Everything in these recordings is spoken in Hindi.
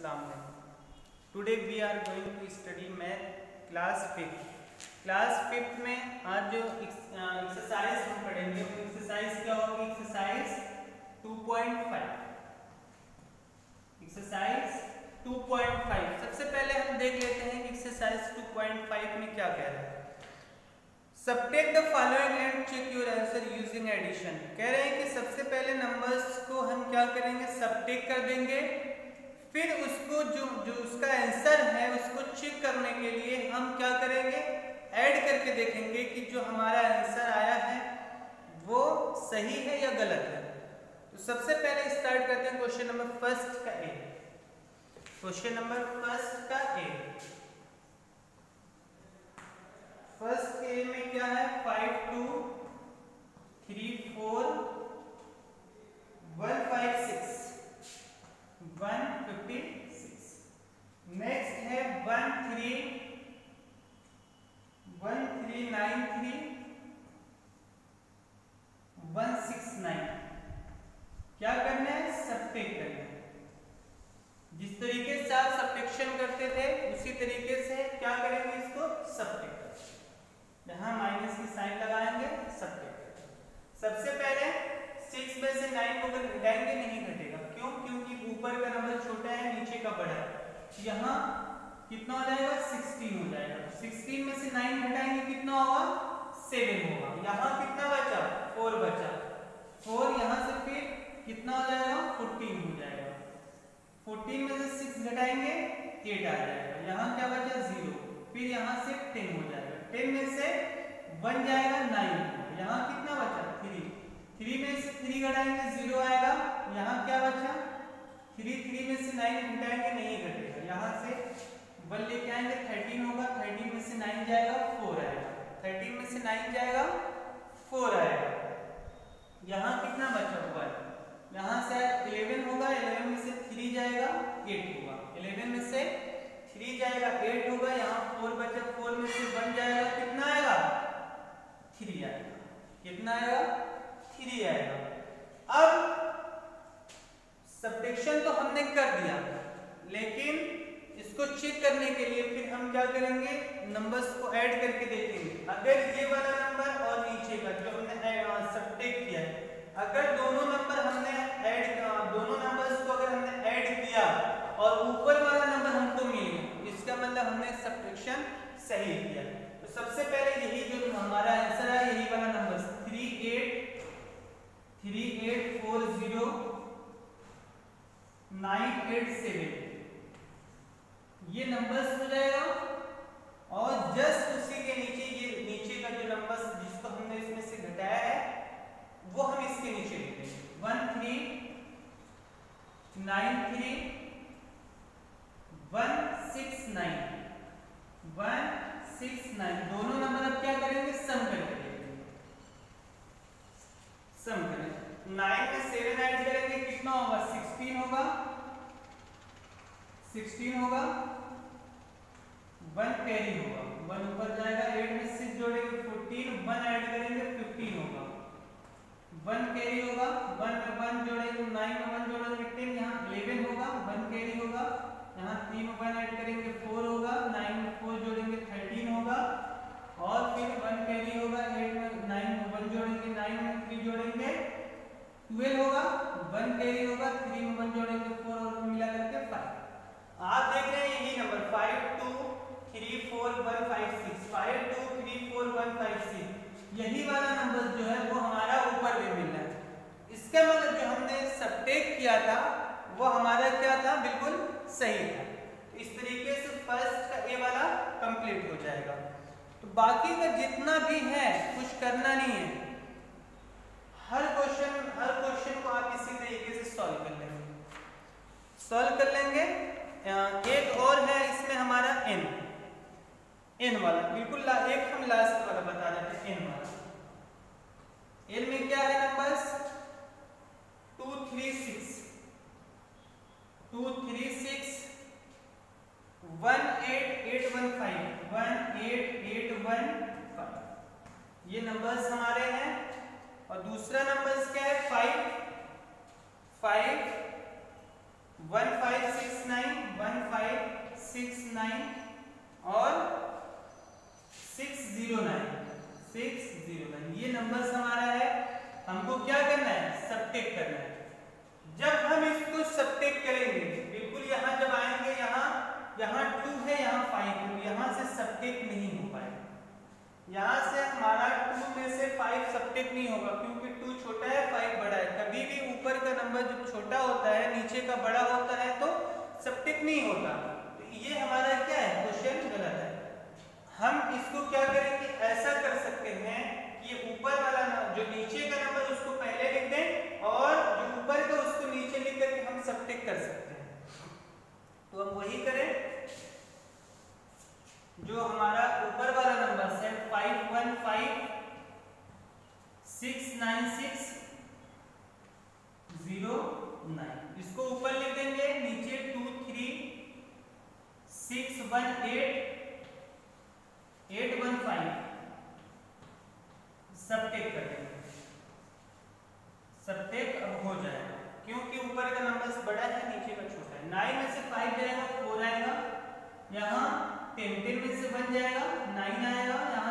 Today we are going to study math class 5th। Class 5th में आज जो एक्सरसाइज हम पढ़ेंगे वो एक्सरसाइज क्या होगी? एक्सरसाइज 2.5। एक्सरसाइज 2.5 सबसे पहले हम देख लेते हैं कि एक्सरसाइज 2.5 में क्या कह रहा है। Subtract the following and check your answer using addition. कह रहे हैं कि सबसे पहले नंबर्स को हम क्या करेंगे? सबट्रैक्ट कर देंगे, फिर उसको जो उसका आंसर है उसको चेक करने के लिए हम क्या करेंगे? ऐड करके देखेंगे कि जो हमारा आंसर आया है वो सही है या गलत है। तो सबसे पहले स्टार्ट करते हैं क्वेश्चन नंबर फर्स्ट का ए। क्वेश्चन नंबर फर्स्ट का ए। फर्स्ट ए में क्या है? 5 2 3 4 1 5 6 156। नेक्स्ट है 1 3 9 3 1 6 9। क्या करना है? सबट्रैक्ट करना है। जिस तरीके से आप सबट्रैक्शन करते थे उसी तरीके से क्या करेंगे? इसको सबट्रैक्ट। यहां माइनस की साइन लगाएंगे, सबट्रैक्ट। सबसे पहले 6 में से 9 को अगर घटाएंगे नहीं घटेगा। क्यों? क्योंकि ऊपर का नंबर छोटा है, नीचे का बड़ा है। यहाँ कितना हो जाएगा? 16 हो जाएगा। 16 में से 9 घटाएंगे कितना होगा? 7 होगा। यहाँ कितना बचा? 4 बचा। 4 यहाँ से फिर कितना हो जाएगा? 14 हो जाएगा। 14 में से 6 घटाएंगे 8 आ जाएगा। यहाँ क्या बचा? 0। फिर यहाँ से 10 हो जाएगा। 10 में से 1 जाएगा 9। यहाँ कितना बचा? 3। 3 में से 3 घटाएंगे 0 आएगा। यहाँ क्या बचा? 3 में से 9 घटाएंगे नहीं घटेगा। यहाँ से 1 लेके आएंगे 13 होगा। 13 में से 9 जाएगा 4 आएगा। 13 में से 9 जाएगा 4 आएगा। यहाँ कितना बचा? 1। यहाँ से 11 होगा। 11 में से 3 जाएगा 8 होगा। 11 में से 3 जाएगा 8 होगा। यहाँ 4 बचा। 4 में से 1 जाएगा कितना आएगा? 3 आएगा। कितना आएगा? 3 आएगा। अब सबट्रैक्शन तो हमने कर दिया, लेकिन इसको चेक करने के लिए फिर हम क्या करेंगे? नंबर्स को ऐड करके देखेंगे। अगर ये वाला नंबर और नीचे का जो हमने सबट्रैक्ट किया है, अगर दोनों नंबर्स को अगर हमने ऐड किया और ऊपर वाला नंबर हमको मिल गया, इसका मतलब हमने सबट्रैक्शन सही किया। तो सबसे पहले यही जो हमारा आंसर है यही वाला नंबर 3840 987 ये नंबर्स हो जाएगा। और जस्ट उसी के नीचे ये नीचे का जो नंबर्स जिसको हमने इसमें से घटाया है वो हम इसके नीचे लिख देंगे। 1393 169 169। दोनों नंबर अब क्या करेंगे? सम करके देखेंगे। सम करें। 9 में 7 ऐड करेंगे कितना होगा? 16 होगा। 16 होगा। 1 कैरी होगा। 1 ऊपर जाएगा। 8 में 6 जोड़ेंगे 14। 1 ऐड करेंगे 15 होगा। 1 कैरी होगा। 1 में 1 जोड़ेंगे 9 में 1 जोड़ेंगे 10। यहाँ 11 होगा। 1 कैरी होगा। यहाँ 3 में 1 ऐड करेंगे 4 होगा। 9 में 4 जोड़ेंगे 13 होगा। और फिर 1 कैरी होगा। 8 में 9 में 1 जोड़ेंगे 9 में 3 जोड़ेंगे 12 होगा। 1 कैरी होगा। 3 में 1 जोड़ेंगे 4 और मिला करके 5। आप देख रहे हैं यही नंबर 5 2 3 4 1 5 6 5 2 3 4 1 5 6 यही वाला नंबर जो है वो हमारा ऊपर में मिल रहा है। इसका मतलब जो हमने सबट्रैक्ट किया था वो हमारा क्या था? बिल्कुल सही था। इस तरीके से फर्स्ट का ए वाला कंप्लीट हो जाएगा। तो बाकी का जितना भी है कुछ करना नहीं है। हर क्वेश्चन को आप इसी तरीके से सॉल्व कर लेंगे। एक और है इसमें हमारा एन वाला। बिल्कुल एक हम लास्ट वाला बता देते हैं। एन वाला। एन में क्या है? नंबर्स 236 18815 18815 ये नंबर्स हमारे हैं। और दूसरा नंबर्स क्या है? 5 1 5 6 9 669 और 609 ये नंबर्स हमारा है। हमको क्या करना है, सबट्रैक्ट करना है। जब हम इसको सबट्रैक्ट करेंगे, बिल्कुल यहाँ जब आएंगे, यहाँ 2 है, यहाँ 5 है, यहाँ से सबट्रैक्ट नहीं हो पाएगा। यहाँ से हमारा 2 में से 5 सबट्रैक्ट नहीं होगा, क्योंकि 2 छोटा है 5 बड़ा है। कभी भी ऊपर का नंबर जब छोटा होता है, नीचे का बड़ा होता है, तो सबट्रैक्ट नहीं होता। तो ये हमारा क्या है, क्वेश्चन गलत है। हम इसको क्या करेंगे, ऐसा कर सकते हैं कि ये ऊपर वाला जो नीचे का नंबर उसको पहले लिख दें, और जो ऊपर का उसको नीचे लिख करके हम सबट्रैक्ट कर सकते हैं। तो हम वही करें, जो हमारा ऊपर वाला नंबर है 515609, इसको ऊपर लिख देंगे, नीचे 2361815 सबट्रैक्ट कर देंगे। सबट्रैक्ट अब हो जाएगा, क्योंकि ऊपर का नंबर बड़ा है, नीचे का छोटा है। 9 में से 5 जाएगा, 4 आएगा, यहाँ 10 में से 1 जाएगा, 9 आएगा, यहाँ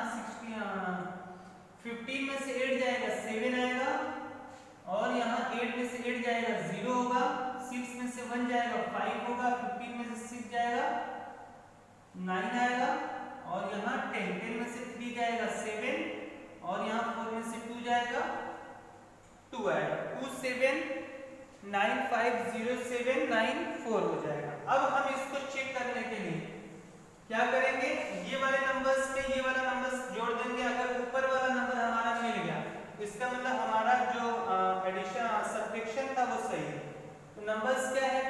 15 में से 8 जाएगा, 7 आएगा, और यहाँ 8 में से 8 जाएगा, 0 होगा, 6 में से 1 जाएगा, 5 होगा, 15 में से 6 जाएगा, 9 आएगा, और यहाँ 10 में से 3 जाएगा, 7, और यहाँ 4 में से 2 जाएगा, 2 आएगा, 27950794 हो जाएगा। अब हम इसको चेक करने के लिए क्या करेंगे, ये वाले नंबर्स पे ये वाला नंबर्स जोड़ देंगे। अगर ऊपर वाला नंबर हमारा मिल गया, इसका मतलब हमारा जो एडिशन सबट्रैक्शन था वो सही है। तो नंबर्स क्या है,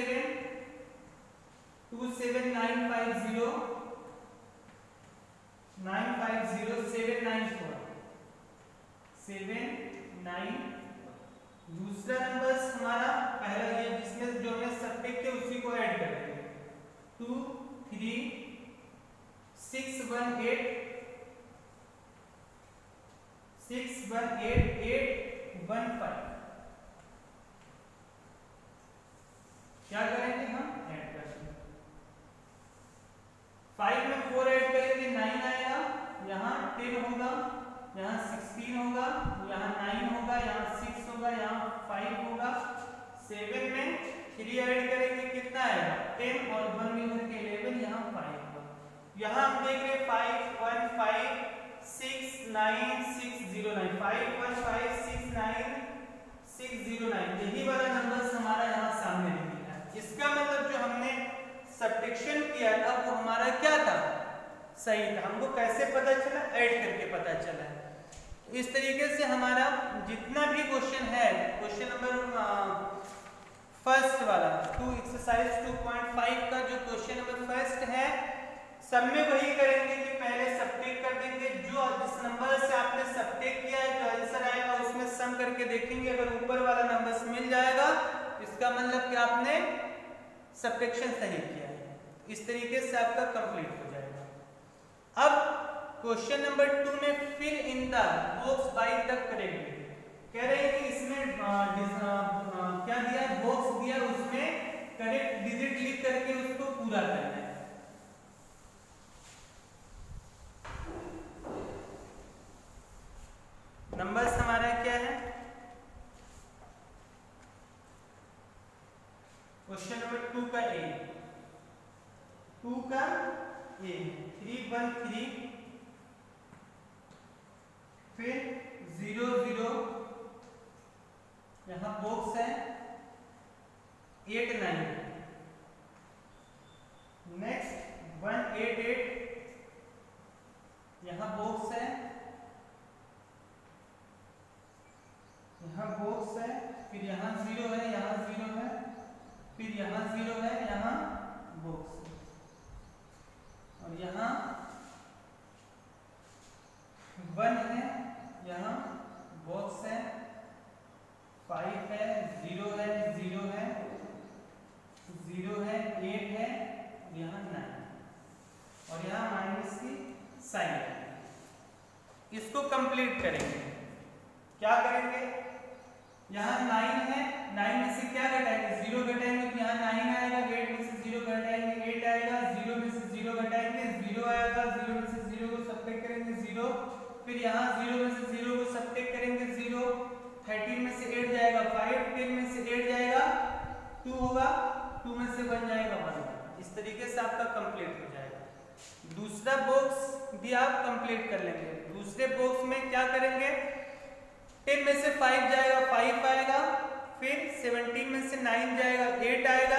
27950 दूसरा नंबर्स हमारा पहला ये जिसमें जो हमने सबट्रैक्ट किया उसी को ऐड कर देंगे, 2361815 क्या करेंगे, हम ऐड करेंगे। 5 में 4 ऐड करेंगे, 9 आएगा, यहाँ 10 होगा, यहाँ 16 होगा, यहाँ 9 होगा, यहाँ 6 होगा, यहाँ 5 होगा। 7 में 3 ऐड करेंगे, कितना आएगा, 10, और 1 मिलकर के 11, यहाँ 5 होगा। यहाँ हम देख रहे 51569609, 51569609, यही वाला नंबर हमारा यहाँ सामने दिख रहा है। इसका मतलब जो हमने सबट्रैक्शन किया था वो हमारा क्या था, सही था। हमको कैसे पता चला, ऐड करके पता चला। इस तरीके से हमारा जितना भी क्वेश्चन है, क्वेश्चन नंबर फर्स्ट वाला एक्सरसाइज 2.5 का जो क्वेश्चन नंबर फर्स्ट है, सब में वही करेंगे कि पहले सबट्रैक्ट कर देंगे। जो जिस नंबर से आपने सबट्रैक्ट किया है, जो आंसर आएगा उसमें सम करके देखेंगे। अगर ऊपर वाला नंबर मिल जाएगा, इसका मतलब कि आपने सबट्रैक्शन सही किया है। इस तरीके से आपका कंप्लीट हो जाएगा। अब क्वेश्चन नंबर 2 में fill in the box by the correct, कह रहे हैं कि इसमें क्या दिया, बॉक्स दिया, उसमें करेक्ट डिजिट लिख करके उसको पूरा करना है। नंबर्स हमारा क्या है, क्वेश्चन नंबर 2 का ए, 313, फिर 00, यहाँ बॉक्स है 89, नेक्स्ट 188, यहाँ बॉक्स है, यहाँ बॉक्स है, फिर यहाँ 0 है, यहाँ 0 है, फिर यहाँ 0 है, यहाँ बॉक्स है, और यहाँ 1 है, यहाँ बॉक्स है, 5 है, 0 है, 0 है, 0 है, 8 है, यहाँ 9, और यहाँ माइनस की साइन है। इसको कंप्लीट करेंगे, क्या करेंगे, यहाँ 9 है, 9 में से क्या घटाएंगे, 0 घटाएंगे, तो यहाँ 9 आएगा, 8 में से 0 घटाएंगे, 8 आएगा, 0 में से 0 को सब्ट्रैक्ट करेंगे 0, फिर यहाँ 0 में से 0 को सब्ट्रैक्ट करेंगे 0, 13 में से 8 जाएगा 5, 10 में से 8 जाएगा 2 होगा, 2 में से 1 जाएगा 1। इस तरीके से आपका कंप्लीट हो जाएगा। दूसरा बॉक्स भी आप कंप्लीट कर लेंगे। दूसरे बॉक्स में क्या करेंगे, 10 में से 5 जाएगा 5 आएगा, फिर 17 में से 9 जाएगा 8 आएगा,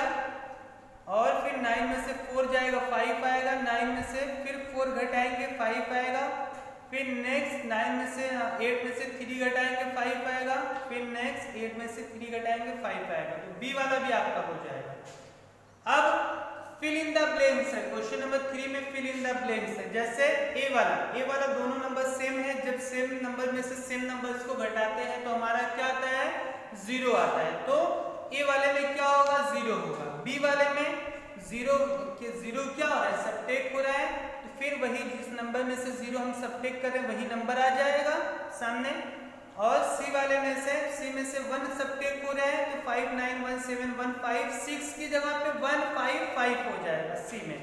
और फिर 9 में से 4 जाएगा 5 आएगा, 9 में से फिर 4 घटाएंगे 5 आएगा, फिर नेक्स्ट 9 में से 8 में से 3 घटाएंगे 5 आएगा, फिर नेक्स्ट 8 में से 3 घटाएंगे 5 आएगा। तो बी वाला भी आपका हो जाएगा। अब फिल इन द ब्लैंक्स है, क्वेश्चन नंबर 3 में फिल इन द ब्लैंक्स है। जैसे ए वाला दोनों नंबर सेम है, जब सेम नंबर में से सेम नंबर्स को घटाते हैं तो हमारा क्या आता है, 0 आता है। तो ए वाले में क्या होगा, 0 होगा। बी वाले में 0 क्या हो रहा है, सब्ट्रैक्ट हो रहा है, तो फिर वही जिस नंबर में से 0 हम सब्ट्रैक्ट करें वही नंबर आ जाएगा सामने। और सी वाले में से 1 सब्ट्रैक्ट हो रहा है, तो 5 9 1 7 1 5 6 की जगह पे 1 5 5 हो जाएगा सी में।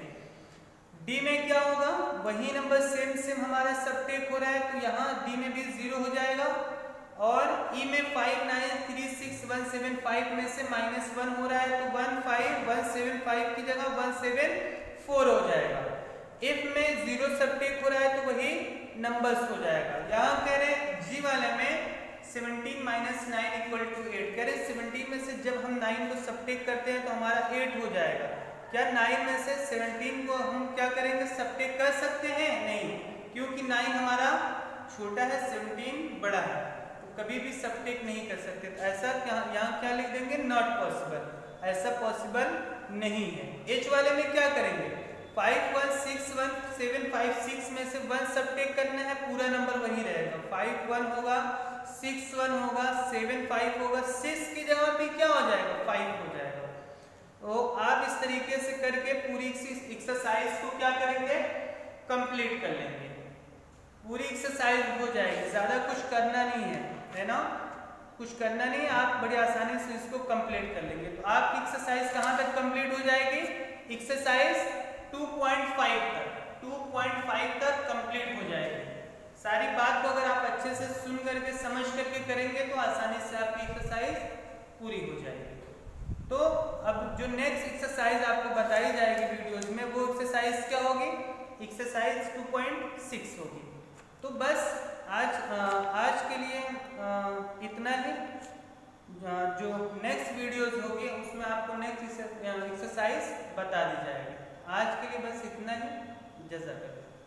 डी में क्या होगा, वही नंबर सेम हमारा सब्ट्रैक्ट हो रहा है, तो यहाँ डी में भी 0 हो जाएगा। और ई में 5 9 3 6 1 7 5 में से -1 हो रहा है, तो 1 5 1 7 5 की जगह 1 7 4 हो जाएगा। एफ में 0 सब्ट्रैक्ट हो रहा है, तो वही नंबर्स हो जाएगा। यहाँ कह रहे जी वाले में 17 - 9 = 8, कह रहे 17 में से जब हम 9 को सब्ट्रैक्ट करते हैं तो हमारा 8 हो जाएगा। क्या 9 में से 17 को हम क्या करेंगे, सब्ट्रैक्ट कर सकते हैं? नहीं, क्योंकि 9 हमारा छोटा है, 17 बड़ा है, कभी भी सब्ट्रैक्ट नहीं कर सकते। तो ऐसा यहाँ क्या लिख देंगे, नॉट पॉसिबल, ऐसा पॉसिबल नहीं है। एच वाले में क्या करेंगे, 5 1 6 1 7 5 6 में से 1 सब्ट्रैक्ट करना है, पूरा नंबर वही रहेगा। 5 1 होगा, 6 1 होगा, 7 5 होगा, 6 की जगह भी क्या हो जाएगा, 5 हो जाएगा। तो आप इस तरीके से करके पूरी एक्सरसाइज को क्या करेंगे, कंप्लीट कर लेंगे। पूरी एक्सरसाइज हो जाएगी, ज्यादा कुछ करना नहीं है ना, कुछ करना नहीं, आप बड़ी आसानी से इसको कंप्लीट कर लेंगे। तो आपकी एक्सरसाइज कहाँ तक कंप्लीट हो जाएगी, एक्सरसाइज 2.5 तक कंप्लीट हो जाएगी। सारी बात को अगर आप अच्छे से सुन करके समझ करके करेंगे तो आसानी से आपकी एक्सरसाइज पूरी हो जाएगी। तो अब जो नेक्स्ट एक्सरसाइज आपको बताई जाएगी वीडियोज में, वो एक्सरसाइज क्या होगी, एक्सरसाइज 2.6 होगी। तो बस आज के लिए इतना ही। जो नेक्स्ट वीडियोस होगी उसमें आपको नेक्स्ट एक्सरसाइज बता दी जाएगी। आज के लिए बस इतना ही। जज़ाकल्लाह।